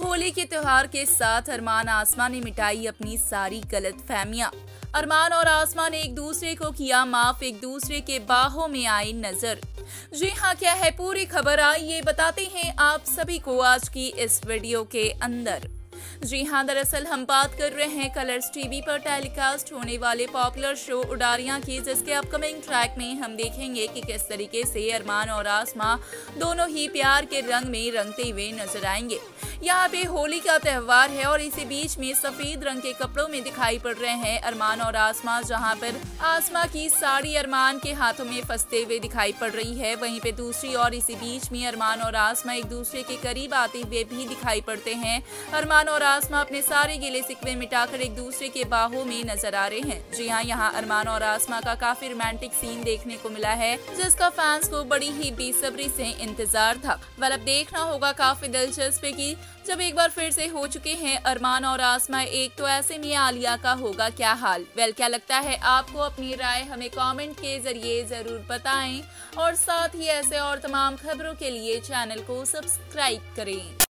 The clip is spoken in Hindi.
होली के त्योहार के साथ अरमान आसमा ने मिटाई अपनी सारी गलतफहमियां। अरमान और आसमा ने एक दूसरे को किया माफ, एक दूसरे के बाहों में आए नजर। जी हाँ, क्या है पूरी खबर, आइए बताते हैं आप सभी को आज की इस वीडियो के अंदर। जी हाँ, दरअसल हम बात कर रहे हैं कलर्स टीवी पर टेलीकास्ट होने वाले पॉपुलर शो उडारियां की, जिसके अपकमिंग ट्रैक में हम देखेंगे कि किस तरीके से अरमान और आसमा दोनों ही प्यार के रंग में रंगते हुए नजर आएंगे। यहाँ पे होली का त्यौहार है और इसी बीच में सफेद रंग के कपड़ों में दिखाई पड़ रहे हैं अरमान और आसमा, जहाँ पर आसमा की साड़ी अरमान के हाथों में फंसते हुए दिखाई पड़ रही है। वहीं पे दूसरी और इसी बीच में अरमान और आसमा एक दूसरे के करीब आते हुए भी दिखाई पड़ते हैं। अरमान और आसमा अपने सारे गिले शिकवे मिटाकर एक दूसरे के बाहों में नजर आ रहे हैं। जी हाँ, यहाँ अरमान और आसमा का काफी रोमांटिक सीन देखने को मिला है, जिसका फैंस को बड़ी ही बेसब्री से इंतजार था। अब देखना होगा काफी दिलचस्प कि जब एक बार फिर से हो चुके हैं अरमान और आसमा एक, तो ऐसे में आलिया का होगा क्या हाल। क्या लगता है आपको? अपनी राय हमें कमेंट के जरिए जरूर बताएं और साथ ही ऐसे और तमाम खबरों के लिए चैनल को सब्सक्राइब करें।